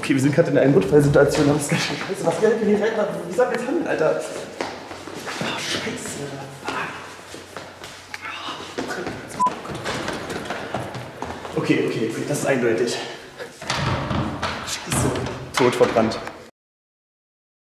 Okay, wir sind gerade in einer Notfallsituation. Das ist ganz schön scheiße. Was Geld hier rein? Wie sollen wir jetzt handeln, Alter? Ach, scheiße. Okay, das ist eindeutig. Scheiße. Tot verbrannt.